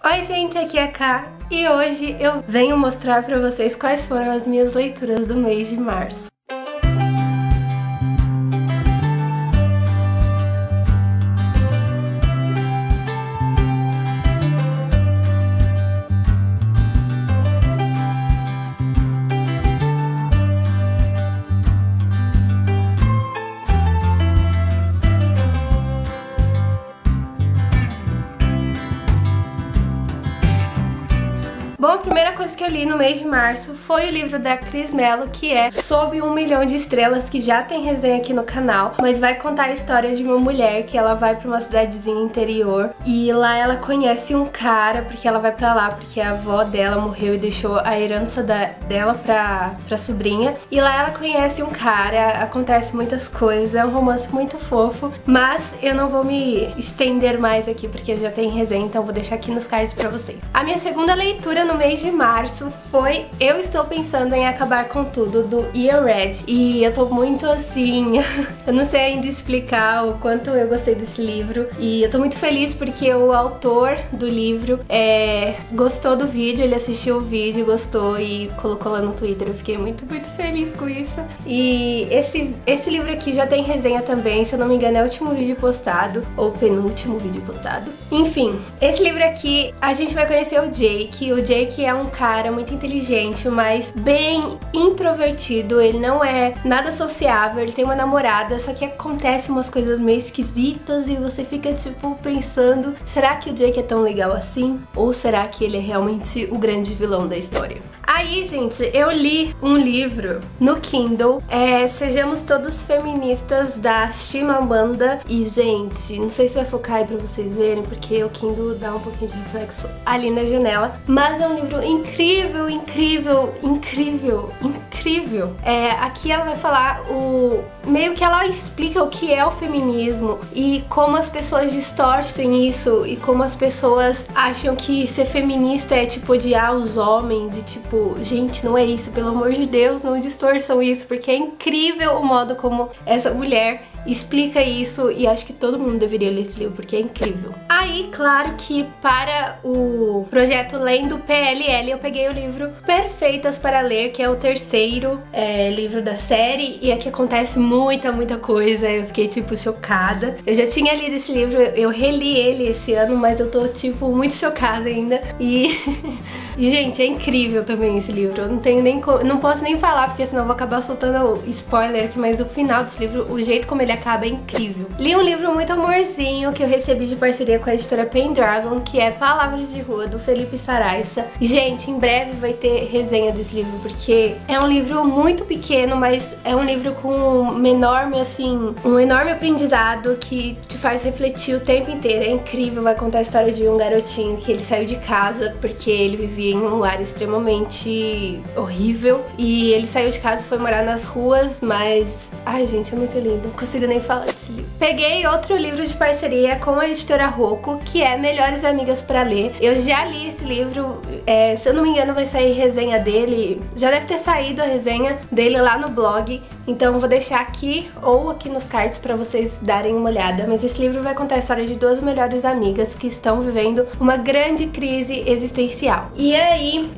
Oi gente, aqui é a Ká e hoje eu venho mostrar pra vocês quais foram as minhas leituras do mês de março. Bom, a primeira coisa que eu li no mês de março foi o livro da Cris Mello, que é Sob 1 Milhão de Estrelas, que já tem resenha aqui no canal, mas vai contar a história de uma mulher que ela vai pra uma cidadezinha interior e lá ela conhece um cara, porque ela vai pra lá porque a avó dela morreu e deixou a herança dela pra sobrinha, e lá ela conhece um cara, acontece muitas coisas, é um romance muito fofo, mas eu não vou me estender mais aqui porque já tem resenha, então vou deixar aqui nos cards pra vocês. A minha segunda leitura no mês de março foi Eu Estou Pensando em Acabar com Tudo, do Ian Red. E eu tô muito assim, eu não sei ainda explicar o quanto eu gostei desse livro. E eu tô muito feliz porque o autor do livro gostou do vídeo, ele assistiu o vídeo, gostou e colocou lá no Twitter. Eu fiquei muito feliz com isso. E esse livro aqui já tem resenha também, se eu não me engano é o último vídeo postado, ou penúltimo vídeo postado. Enfim, esse livro aqui a gente vai conhecer o Jake. O Jake é um cara muito inteligente, mas bem introvertido, ele não é nada sociável, ele tem uma namorada, só que acontecem umas coisas meio esquisitas e você fica tipo pensando, será que o Jake é tão legal assim? Ou será que ele é realmente o grande vilão da história? Aí, gente, eu li um livro no Kindle, Sejamos Todos Feministas, da Chimamanda, e, gente, não sei se vai focar aí pra vocês verem, porque o Kindle dá um pouquinho de reflexo ali na janela, mas é um livro incrível, incrível, incrível, incrível. Aqui ela vai falar meio que ela explica o que é o feminismo e como as pessoas distorcem isso e como as pessoas acham que ser feminista é tipo odiar os homens e tipo, gente, não é isso, pelo amor de Deus, não distorçam isso, porque é incrível o modo como essa mulher explica isso e acho que todo mundo deveria ler esse livro porque é incrível. Aí, claro que para o projeto Lendo PLL eu peguei o livro Perfeitas para Ler, que é o terceiro livro da série, e aqui acontece muita coisa, eu fiquei tipo chocada. Eu já tinha lido esse livro, eu reli ele esse ano, mas eu tô tipo muito chocada ainda e gente, é incrível também esse livro. Eu não tenho nem não posso nem falar porque senão eu vou acabar soltando spoiler aqui, mas o final desse livro, o jeito como ele acaba é incrível. Li um livro muito amorzinho que eu recebi de parceria com a editora Pendragon, que é Palavras de Rua, do Felipe Saraiva. Gente, em breve vai ter resenha desse livro, porque é um livro muito pequeno, mas é um livro com um enorme aprendizado que te faz refletir o tempo inteiro. É incrível, vai contar a história de um garotinho que ele saiu de casa porque ele vivia em um lar extremamente horrível e ele saiu de casa e foi morar nas ruas, mas... ai, gente, é muito lindo, não consigo nem falar desse livro. Peguei outro livro de parceria com a editora Rocco, que é Melhores Amigas para Ler. Eu já li esse livro, se eu não me engano vai sair resenha dele, já deve ter saído a resenha dele lá no blog, então vou deixar aqui ou aqui nos cards pra vocês darem uma olhada. Mas esse livro vai contar a história de duas melhores amigas que estão vivendo uma grande crise existencial. E aí,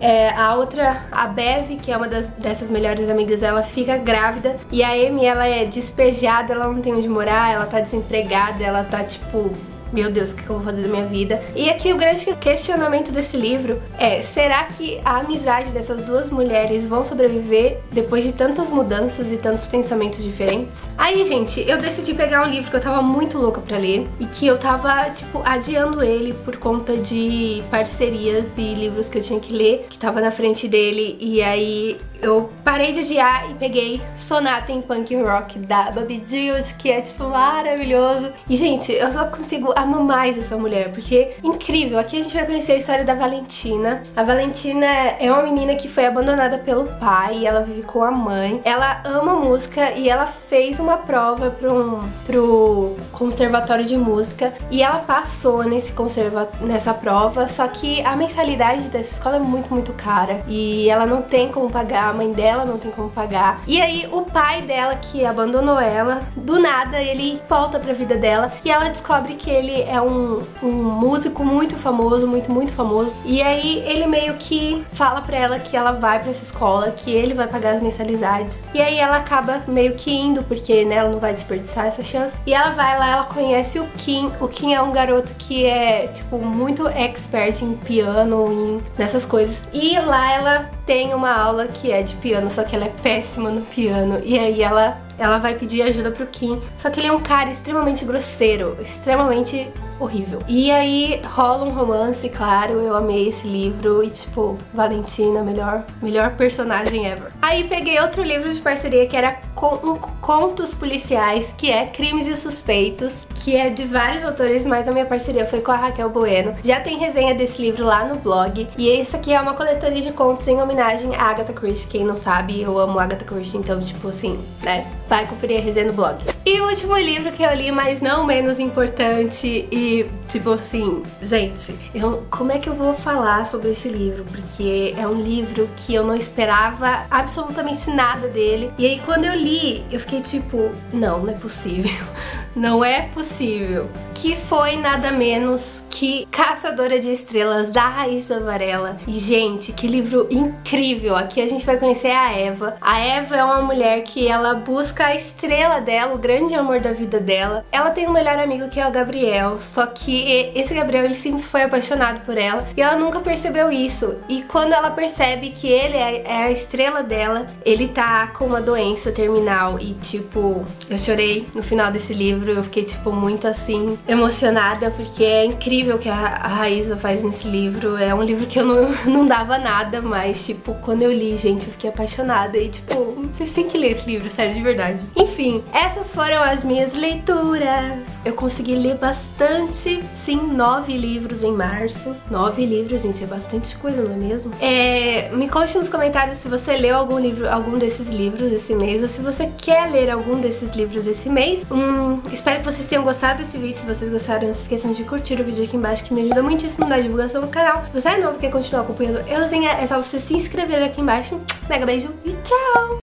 a Bev, que é uma dessas melhores amigas, ela fica grávida e a Amy, ela é despejada, ela não tem onde morar, ela tá desempregada, ela tá tipo... meu Deus, o que eu vou fazer da minha vida? E aqui o grande questionamento desse livro é: será que a amizade dessas duas mulheres vão sobreviver depois de tantas mudanças e tantos pensamentos diferentes? Aí, gente, eu decidi pegar um livro que eu tava muito louca pra ler e que eu tava, tipo, adiando ele por conta de parcerias e livros que eu tinha que ler, que tava na frente dele, e aí eu parei de adiar e peguei Sonata em Punk Rock, da Babi Jill, que é, tipo, maravilhoso. E, gente, eu só consigo amar mais essa mulher, porque incrível. Aqui a gente vai conhecer a história da Valentina. A Valentina é uma menina que foi abandonada pelo pai, ela vive com a mãe. Ela ama música e ela fez uma prova pro conservatório de música e ela passou nessa prova, só que a mensalidade dessa escola é muito cara e ela não tem como pagar a mãe dela não tem como pagar. E aí o pai dela, que abandonou ela, do nada ele volta pra vida dela e ela descobre que ele é um músico muito famoso, muito famoso. E aí ele meio que fala pra ela que ela vai pra essa escola, que ele vai pagar as mensalidades. E aí ela acaba meio que indo, porque né, ela não vai desperdiçar essa chance. E ela vai lá, ela conhece o Kim. O Kim é um garoto que é, tipo, muito expert em piano, nessas coisas. E lá ela tem uma aula que é de piano, só que ela é péssima no piano. E aí ela vai pedir ajuda pro Kim. Só que ele é um cara extremamente grosseiro, extremamente horrível. E aí rola um romance, claro, eu amei esse livro e tipo, Valentina, melhor personagem ever. Aí peguei outro livro de parceria que era Contos Policiais, que é Crimes e Suspeitos, que é de vários autores, mas a minha parceria foi com a Raquel Bueno. Já tem resenha desse livro lá no blog. E esse aqui é uma coletânea de contos em homenagem a Agatha Christie. Quem não sabe, eu amo Agatha Christie, então tipo assim, né, vai conferir a resenha no blog. E o último livro que eu li, mas não menos importante e tipo assim, gente, como é que eu vou falar sobre esse livro? Porque é um livro que eu não esperava absolutamente nada dele. E aí quando eu li, eu fiquei tipo, não é possível. Não é possível. Que foi nada menos que Caçadora de Estrelas, da Raíssa Varela. E, gente, que livro incrível! Aqui a gente vai conhecer a Eva. A Eva é uma mulher que ela busca a estrela dela, o grande amor da vida dela. Ela tem um melhor amigo que é o Gabriel, só que esse Gabriel, ele sempre foi apaixonado por ela e ela nunca percebeu isso. E quando ela percebe que ele é a estrela dela, ele tá com uma doença terminal e, tipo, eu chorei no final desse livro. Eu fiquei, tipo, muito assim, emocionada, porque é incrível o que a Raíssa faz nesse livro. É um livro que eu não dava nada, mas, tipo, quando eu li, gente, eu fiquei apaixonada. E, tipo, vocês têm que ler esse livro, sério, de verdade. Enfim, essas foram as minhas leituras. Eu consegui ler bastante, sim, 9 livros em março. 9 livros, gente, é bastante coisa, não é mesmo? Me conte nos comentários se você leu algum desses livros esse mês, ou se você quer ler algum desses livros esse mês. Espero que vocês tenham gostado desse vídeo. Se vocês gostaram, não se esqueçam de curtir o vídeo aqui embaixo, que me ajuda muitíssimo na divulgação do canal. Se você é novo e quer continuar acompanhando Euzinha, é só você se inscrever aqui embaixo. Mega beijo e tchau!